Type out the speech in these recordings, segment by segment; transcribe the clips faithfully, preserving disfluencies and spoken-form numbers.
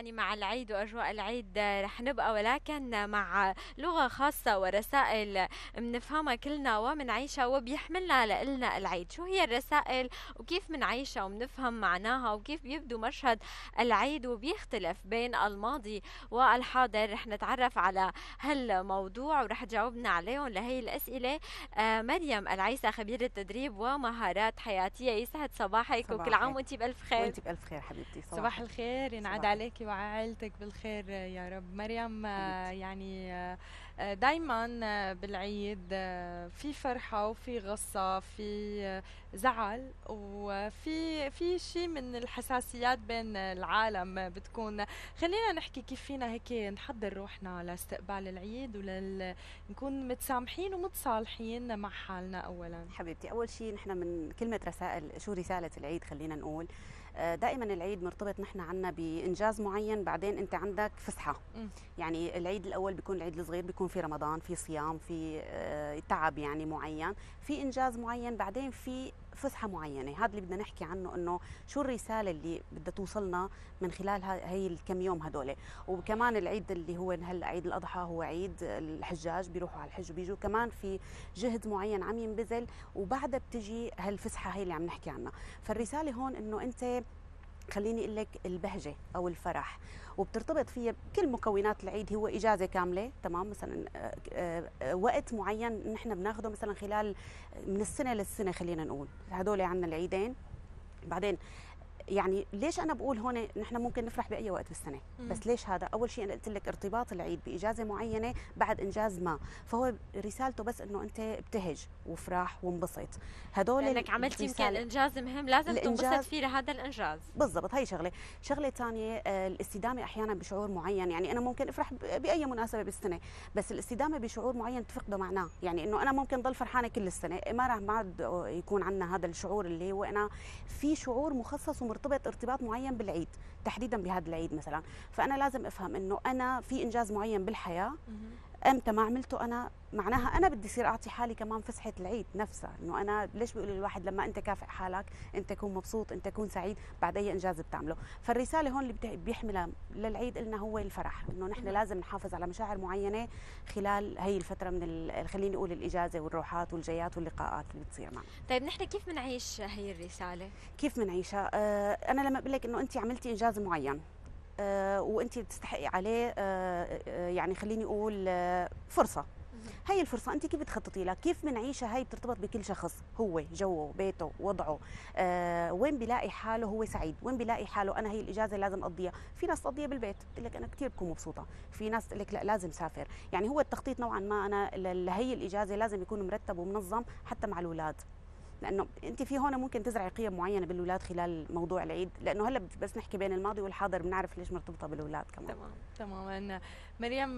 يعني مع العيد وأجواء العيد رح نبقى، ولكن مع لغة خاصة ورسائل منفهمها كلنا ومنعيشها وبيحملنا لإلنا العيد. شو هي الرسائل وكيف منعيشها ومنفهم معناها وكيف بيبدو مشهد العيد وبيختلف بين الماضي والحاضر؟ رح نتعرف على هالموضوع ورح تجاوبنا عليهم لهي الأسئلة آه مريم العيسى، خبيرة تدريب ومهارات حياتية. يسعد صباحك وكل عام صباحك وانتي بألف خير. وانت بألف خير حبيبتي. صباح صباحك. الخير، ينعاد صباحك عليك وعائلتك بالخير يا رب. مريم، آه، حبيبتي. يعني آه، دايما آه، بالعيد آه، في فرحة وفي غصة، في آه، زعل، وفي في شيء من الحساسيات بين العالم بتكون. خلينا نحكي كيف فينا هيك نحضر روحنا لاستقبال العيد ولل نكون متسامحين ومتصالحين مع حالنا أولا. حبيبتي، اول شيء نحن من كلمه رسائل، شو رساله العيد؟ خلينا نقول آه، دائما العيد مرتبط نحن عنا بانجاز معين، بعدين انت عندك فسحه. م. يعني العيد الاول بيكون العيد الصغير، بيكون في رمضان، في صيام، في آه، تعب يعني معين، في انجاز معين، بعدين في فسحه معينه. هذا اللي بدنا نحكي عنه، انه شو الرساله اللي بدها توصلنا من خلال هي الكم يوم هدول. وكمان العيد اللي هو هلا عيد الاضحى هو عيد الحجاج، بيروحوا على الحج وبيجوا، كمان في جهد معين عم ينبذل، وبعدها بتجي هالفسحه هي اللي عم نحكي عنها. فالرساله هون انه انت، خليني اقول لك، البهجه او الفرح وبترتبط فيها بكل مكونات العيد، هو اجازه كامله. تمام، مثلا آه، آه، آه، وقت معين نحن بناخده مثلا خلال من السنه للسنه، خلينا نقول هدول عندنا العيدين. بعدين يعني ليش انا بقول هون نحن ممكن نفرح باي وقت بالسنه، مم. بس ليش هذا؟ اول شيء انا قلت لك ارتباط العيد باجازه معينه بعد انجاز ما، فهو رسالته بس انه انت ابتهج وافرح وانبسط. هدول لأنك عملتي يمكن الرسالة- إنجاز مهم لازم تنبسط الانجاز فيه لهذا الإنجاز. بالضبط. هي شغله. شغله ثانيه آه، الاستدامه احيانا بشعور معين. يعني انا ممكن افرح ب- باي مناسبه بالسنه، بس الاستدامه بشعور معين تفقده معناه. يعني انه انا ممكن ضل فرحانه كل السنه، ما راح بعد يكون عندنا هذا الشعور اللي هو انا في شعور مخصص ومرتبط ارتباط معين بالعيد، تحديدا بهذا العيد مثلا. فانا لازم افهم انه انا في انجاز معين بالحياه، مهم. امتى ما عملته انا معناها انا بدي اصير اعطي حالي كمان فسحه العيد نفسها. انه انا ليش بيقول الواحد لما انت كافئ حالك انت تكون مبسوط، انت تكون سعيد بعد اي انجاز بتعمله. فالرساله هون اللي بت- بيحملها للعيد قلنا هو الفرح، انه نحن مهم. لازم نحافظ على مشاعر معينه خلال هي الفتره من ال- خليني اقول الاجازه والروحات والجيات واللقاءات اللي بتصير معنا. طيب نحن كيف بنعيش هي الرسالة؟ كيف بنعيشها؟ آه انا لما بقول لك انه انت عملتي انجاز معين آه وانت بتستحقي عليه آه آه يعني خليني اقول آه فرصه، هي الفرصة أنت كيف بتخططي لها؟ كيف بنعيشها؟ هي بترتبط بكل شخص، هو جوه، بيته، وضعه، آه، وين بيلاقي حاله هو سعيد، وين بيلاقي حاله أنا هي الإجازة لازم أقضيها. في ناس تقضيها بالبيت بتقول لك أنا كثير بكون مبسوطة، في ناس تقول لك لا لازم سافر. يعني هو التخطيط نوعا ما أنا ل- لهي الإجازة لازم يكون مرتب ومنظم حتى مع الأولاد، لانه انت في هون ممكن تزرعي قيم معينه بالاولاد خلال موضوع العيد، لانه هلا بس نحكي بين الماضي والحاضر بنعرف ليش مرتبطه بالاولاد كمان. تمام تماما. مريم،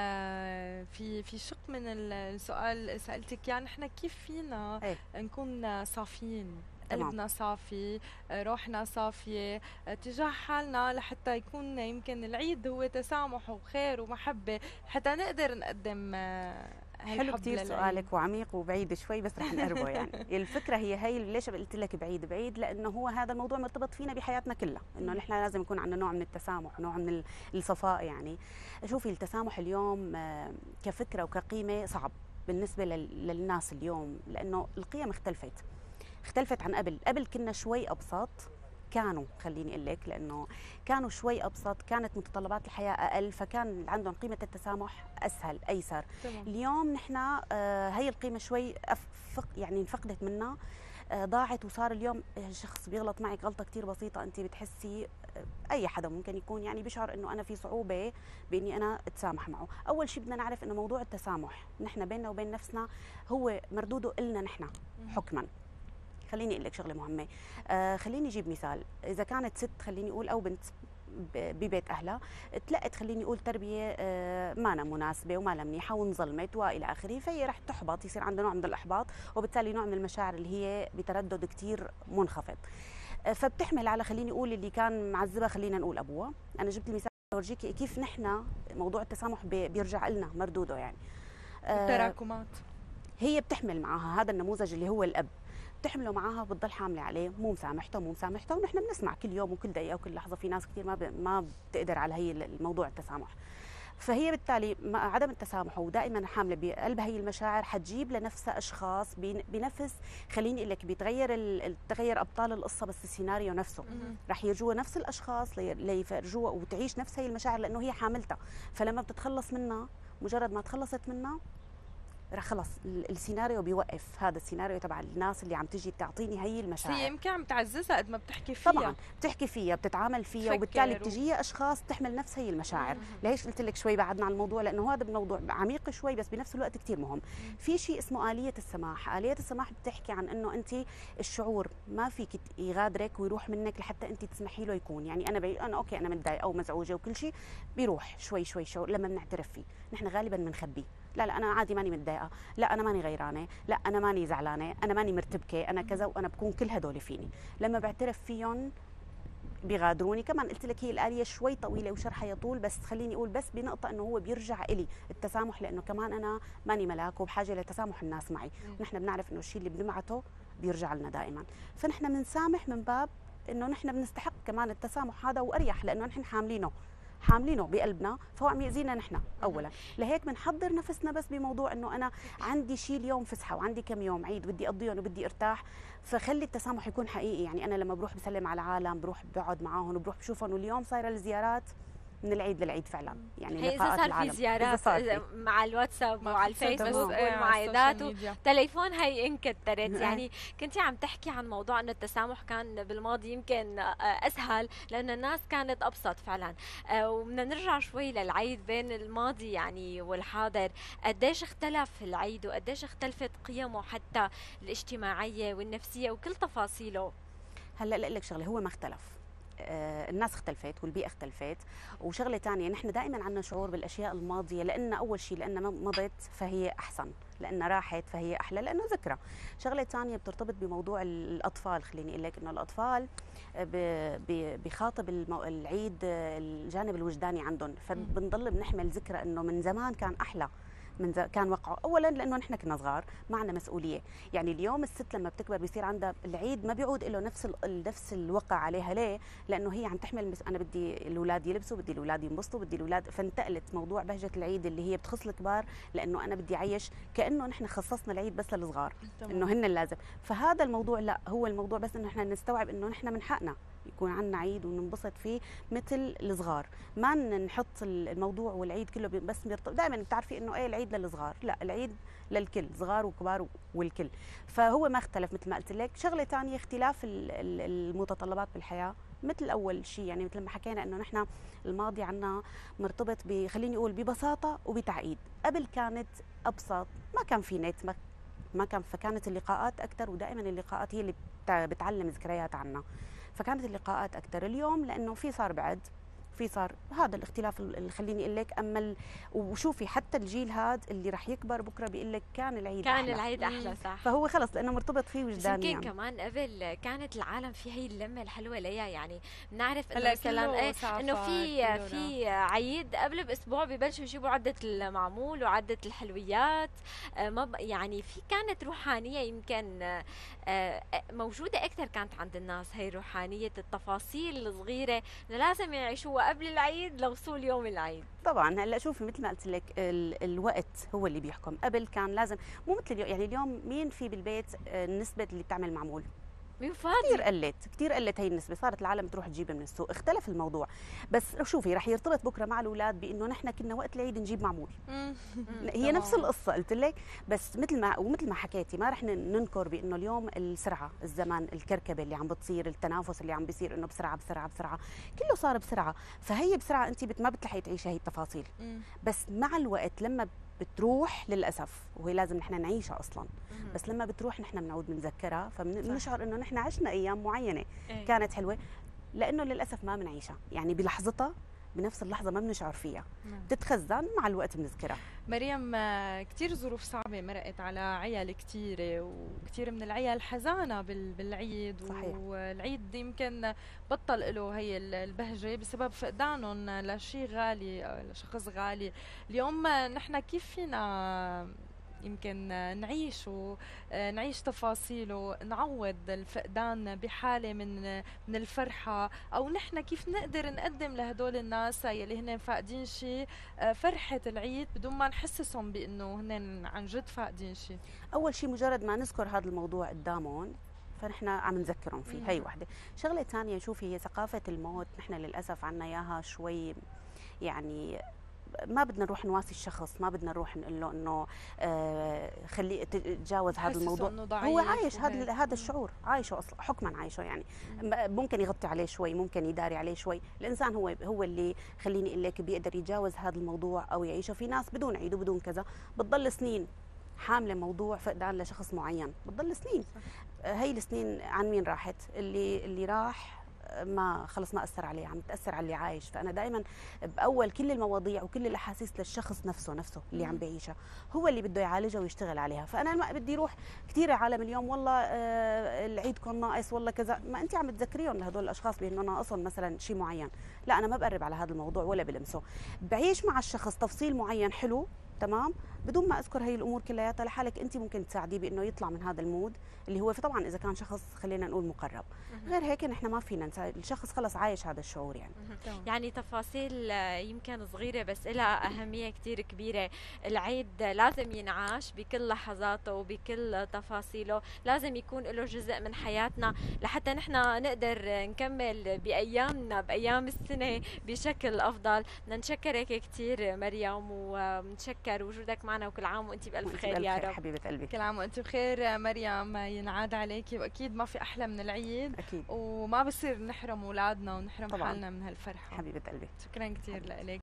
آه، في في شق من ال- السؤال سألتك، يعني نحن كيف فينا ايه نكون صافيين، تمام. قلبنا صافي، آه، روحنا صافية آه، تجاه حالنا، لحتى يكون يمكن العيد هو تسامح وخير ومحبة، حتى نقدر نقدم آه، حلو هالحب كتير للعيد. سؤالك وعميق وبعيد شوي، بس رح نقربه. يعني الفكره هي هي ليش قلت لك بعيد بعيد، لانه هو هذا الموضوع مرتبط فينا بحياتنا كلها، انه مم. نحن لازم يكون عندنا نوع من التسامح، نوع من ال- الصفاء. يعني شوفي التسامح اليوم آه، كفكره وكقيمه صعب بالنسبه لل- للناس اليوم، لانه القيم اختلفت اختلفت عن قبل. قبل كنا شوي ابسط، كانوا خليني اقول لك، لانه كانوا شوي ابسط، كانت متطلبات الحياه اقل، فكان عندهم قيمه التسامح اسهل ايسر. تمام. اليوم نحن آه، هي القيمه شوي أفق يعني انفقدت منا، آه، ضاعت. وصار اليوم شخص بيغلط معك غلطه كتير بسيطه انت بتحسي آه، اي حدا ممكن يكون يعني بيشعر انه انا في صعوبه باني انا اتسامح معه. اول شيء بدنا نعرف انه موضوع التسامح نحن بيننا وبين نفسنا هو مردوده النا نحن مم. حكما. خليني اقول لك شغله مهمه، آه خليني اجيب مثال. اذا كانت ست خليني اقول او بنت ب- ببيت اهلها تلقت خليني اقول تربيه آه ما مناسبه وما منيحه وانظلمت والى اخره، فهي رح تحبط، يصير عندها نوع من الاحباط، وبالتالي نوع من المشاعر اللي هي بتردد كثير منخفض. آه فبتحمل على خليني اقول اللي كان معذبها خلينا نقول ابوها. انا جبت المثال اورجيكي كيف نحن موضوع التسامح بي- بيرجع لنا مردوده. يعني آه التراكمات. هي بتحمل معها هذا النموذج اللي هو الاب، وبتحمله معاها وبتضل حامله عليه، مو مسامحته مو مسامحته، ونحن بنسمع كل يوم وكل دقيقه وكل لحظه في ناس كثير ما ب... ما بتقدر على هي الموضوع التسامح. فهي بالتالي مع عدم التسامح ودائما حامله بقلبها هي المشاعر حتجيب لنفسها اشخاص بنفس، خليني اقول لك بيتغير ال... تغير ابطال القصه بس السيناريو نفسه رح يرجوا نفس الاشخاص ليفرجوها وتعيش نفس هي المشاعر لانه هي حاملتها. فلما بتتخلص منها مجرد ما تخلصت منها رح خلص السيناريو بيوقف، هذا السيناريو تبع الناس اللي عم تجي تعطيني هي المشاعر. هي يمكن عم تعززها قد ما بتحكي فيها. طبعا بتحكي فيها بتتعامل فيها وبالتالي بتجيها اشخاص تحمل نفس هي المشاعر. ليش قلت لك شوي بعدنا عن الموضوع؟ لانه هذا الموضوع عميق شوي بس بنفس الوقت كثير مهم. في شيء اسمه آلية السماح. آلية السماح بتحكي عن انه انت الشعور ما فيك يغادرك ويروح منك لحتى انت تسمحي له يكون، يعني انا بي... انا اوكي انا متضايقه او مزعوجه وكل شيء بيروح شوي شوي شعور لما بنعترف فيه. نحن غالبا بنخبيه، لا لا انا عادي ماني متضايقه، لا انا ماني غيرانه، لا انا ماني زعلانه، انا ماني مرتبكه، انا كذا، وانا بكون كل هدول فيني. لما بعترف فيهم بيغادروني. كمان قلت لك هي الآلية شوي طويله وشرحها يطول، بس خليني اقول بس بنقطه انه هو بيرجع الي التسامح، لانه كمان انا ماني ملاك وبحاجه لتسامح الناس معي. نحن بنعرف انه الشيء اللي بنبعته بيرجع لنا دائما، فنحن بنسامح من باب انه نحن بنستحق كمان التسامح هذا واريح، لانه نحن حاملينه حاملينه بقلبنا، فهو عم يأذينا نحن اولا. لهيك بنحضر نفسنا بس بموضوع انه انا عندي شيء اليوم فسحه وعندي كم يوم عيد بدي اقضيهم وبدي ارتاح، فخلي التسامح يكون حقيقي. يعني انا لما بروح بسلم على عالم، بروح بقعد معاهم وبروح بشوفهم، واليوم صايره الزيارات من العيد للعيد فعلا، يعني هي اذا صار في زيارات مع الواتساب وعلى الفيسبوك والمعايدات وتليفون هي انكترت. يعني كنتي عم تحكي عن موضوع انه التسامح كان بالماضي يمكن اسهل لان الناس كانت ابسط فعلا، وبدنا نرجع شوي للعيد بين الماضي يعني والحاضر. قديش اختلف العيد وقديش اختلفت قيمه حتى الاجتماعيه والنفسيه وكل تفاصيله؟ هلا لاقول لك شغله، هو ما اختلف، آه الناس اختلفت والبيئة اختلفت. وشغلة ثانية، نحن دائما عندنا شعور بالأشياء الماضية، لأن أول شيء لأن مضت فهي أحسن، لأن راحت فهي أحلى، لأنه ذكرى. شغلة ثانية بترتبط بموضوع الأطفال. خليني أقول لك إنه الأطفال بخاطب العيد الجانب الوجداني عندهم، فبنضل بنحمل ذكرى إنه من زمان كان أحلى، من كان وقعه. اولا لانه نحن كنا صغار ما عندنا مسؤوليه، يعني اليوم الست لما بتكبر بيصير عندها العيد ما بيعود له نفس نفس الوقع عليها. ليه؟ لانه هي عم تحمل مس... انا بدي الاولاد يلبسوا، بدي الاولاد ينبسطوا، بدي الاولاد، فانتقلت موضوع بهجه العيد اللي هي بتخص الكبار، لانه انا بدي اعيش كانه نحن خصصنا العيد بس للصغار، انه هن اللازم. فهذا الموضوع لا، هو الموضوع بس انه نحن نستوعب انه نحن من حقنا يكون عندنا عيد وننبسط فيه مثل الصغار، ما نحط الموضوع والعيد كله بس بيرتبط. دائما بتعرفي انه ايه العيد للصغار، لا العيد للكل، صغار وكبار والكل. فهو ما اختلف مثل ما قلت لك. شغله ثانيه اختلاف المتطلبات بالحياه، مثل اول شيء يعني مثل ما حكينا انه نحن الماضي عنا مرتبط ب، خليني اقول ببساطه وبتعقيد. قبل كانت ابسط، ما كان في نت، ما ما كان، فكانت اللقاءات اكثر، ودائما اللقاءات هي اللي بتعلم ذكريات عنا، فكانت اللقاءات اكثر. اليوم لانه في صار بعد، في صار هذا الاختلاف اللي خليني اقول لك. اما ال... وشوفي حتى الجيل هذا اللي راح يكبر بكره بيقول لك كان العيد كان احلى، العيد احلى صح. فهو خلص لانه مرتبط فيه وجدانيا. يمكن كمان قبل كانت العالم في هي اللمه الحلوه ليا، يعني بنعرف انه مثلا ايه انه في في عيد قبل باسبوع ببلشوا يجيبوا عده المعمول وعده الحلويات، ما يعني في كانت روحانيه يمكن موجوده اكثر كانت عند الناس، هي روحانيه التفاصيل الصغيره اللي لازم يعيشوها قبل العيد لوصول يوم العيد. طبعا هلا شوفي مثل ما قلت لك ال الوقت هو اللي بيحكم. قبل كان لازم، مو مثل اليوم، يعني اليوم مين في بالبيت نسبه اللي بتعمل معمول؟ مين فاضي؟ كثير قلت، كثير قلت هي النسبه، صارت العالم تروح تجيب من السوق، اختلف الموضوع. بس شوفي رح يرتبط بكره مع الاولاد بانه نحن كنا وقت العيد نجيب معمول. هي نفس القصه قلت لك، بس مثل ما ومثل ما حكيتي ما رح ننكر بانه اليوم السرعه، الزمن، الكركبه اللي عم بتصير، التنافس اللي عم بيصير انه بسرعه بسرعه بسرعه، كله صار بسرعه، فهي بسرعه انت بت ما بتلحقي تعيشي هي التفاصيل. بس مع الوقت لما بتروح للاسف، وهي لازم نحن نعيشها اصلا، بس لما بتروح نحن بنعود بنذكرها، فبنشعر انه نحن عشنا ايام معينه ايه؟ كانت حلوه، لانه للاسف ما بنعيشها، يعني بلحظتها بنفس اللحظه ما بنشعر فيها، بتتخزن مع الوقت بنذكرها. مريم، كثير ظروف صعبه مرقت على عيال كثيره، وكثير من العيال حزانه بالعيد. صحيح. والعيد يمكن بطل له هي البهجه بسبب فقدانهم لشيء غالي، لشخص غالي. اليوم نحن كيف فينا يمكن نعيشه، نعيش تفاصيله، نعوض الفقدان بحالة من من الفرحة، أو نحن كيف نقدر نقدم لهدول الناس يلي هن فاقدين شيء فرحة العيد بدون ما نحسسهم بأنه هن عن جد فاقدين شيء. أول شيء مجرد ما نذكر هذا الموضوع قدامهم فنحن عم نذكرهم فيه. هي وحده. شغله ثانيه شوفي، هي ثقافه الموت نحن للاسف عنا اياها شوي، يعني ما بدنا نروح نواسي الشخص، ما بدنا نروح نقول له انه آه خليه تتجاوز هذا الموضوع. هو عايش هذا هذا الشعور، عايشه اصلا حكما عايشه يعني. مم. ممكن يغطي عليه شوي، ممكن يداري عليه شوي. الانسان هو هو اللي خليني اقول لك بيقدر يتجاوز هذا الموضوع او يعيشه. في ناس بدون عيد وبدون كذا بتضل سنين حامله موضوع فقدان لشخص معين، بتضل سنين. هي السنين عن مين راحت؟ اللي اللي راح ما خلص ما اثر عليه، عم تاثر على اللي عايش. فانا دائما باول كل المواضيع وكل الاحاسيس للشخص نفسه نفسه اللي عم بيعيشها، هو اللي بده يعالجها ويشتغل عليها. فانا ما بدي اروح كثير عالم اليوم والله آه العيد كان ناقص والله كذا، ما انت عم تذكريهم لهدول الاشخاص بانه ناقصهم مثلا شيء معين. لا انا ما بقرب على هذا الموضوع ولا بلمسه، بعيش مع الشخص تفصيل معين حلو تمام بدون ما اذكر هي الامور كلياتها. لحالك انت ممكن تساعديه بانه يطلع من هذا المود اللي هو طبعا اذا كان شخص خلينا نقول مقرب. غير هيك نحن ما فينا نساعد الشخص، خلص عايش هذا الشعور يعني. يعني تفاصيل يمكن صغيره بس لها اهميه كثير كبيره. العيد لازم ينعاش بكل لحظاته وبكل تفاصيله، لازم يكون له جزء من حياتنا لحتى نحن نقدر نكمل بايامنا بايام السنه بشكل افضل. بدنا نشكرك كثير مريم، ونشكر وجودك معنا، وكل عام وانت بالف خير يا رب. حبيبه قلبي، كل عام وانت بخير مريم، ينعاد عليكي. واكيد ما في احلى من العيد اكيد، وما بصير نحرم اولادنا ونحرم حالنا من هالفرحه. حبيبه قلبي، شكرا كثير لك.